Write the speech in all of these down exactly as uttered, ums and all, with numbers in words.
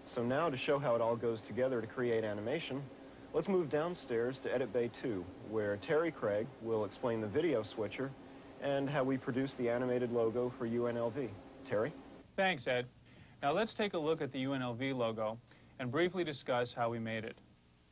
So now, to show how it all goes together to create animation, let's move downstairs to Edit Bay two, where Terry Craig will explain the video switcher and how we produce the animated logo for U N L V. Terry? Thanks, Ed. Now let's take a look at the U N L V logo and briefly discuss how we made it.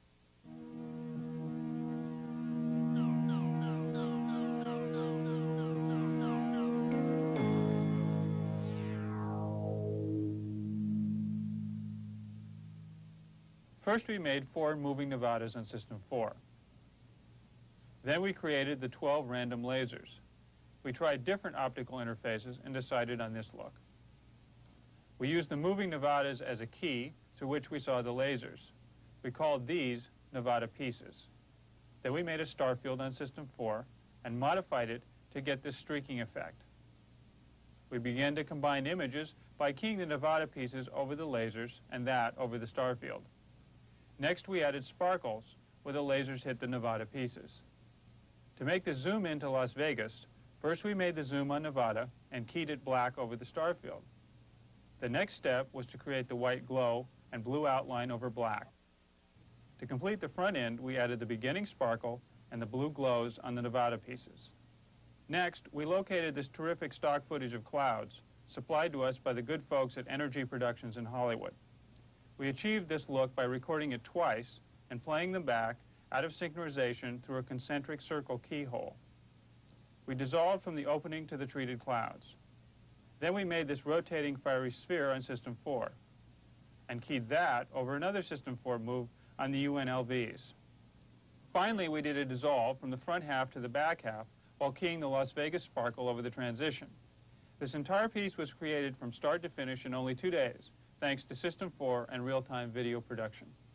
First, we made four moving Nevadas on System four. Then we created the twelve random lasers. We tried different optical interfaces and decided on this look. We used the moving Nevadas as a key through which we saw the lasers. We called these Nevada pieces. Then we made a star field on System four and modified it to get this streaking effect. We began to combine images by keying the Nevada pieces over the lasers and that over the star field. Next, we added sparkles where the lasers hit the Nevada pieces. To make the zoom into Las Vegas, first we made the zoom on Nevada and keyed it black over the star field. The next step was to create the white glow and blue outline over black. To complete the front end, we added the beginning sparkle and the blue glows on the Nevada pieces. Next, we located this terrific stock footage of clouds supplied to us by the good folks at Energy Productions in Hollywood. We achieved this look by recording it twice and playing them back out of synchronization through a concentric circle keyhole. We dissolved from the opening to the treated clouds. Then we made this rotating fiery sphere on System four and keyed that over another System four move on the U N L Vs. Finally, we did a dissolve from the front half to the back half while keying the Las Vegas sparkle over the transition. This entire piece was created from start to finish in only two days, thanks to System four and real-time video production.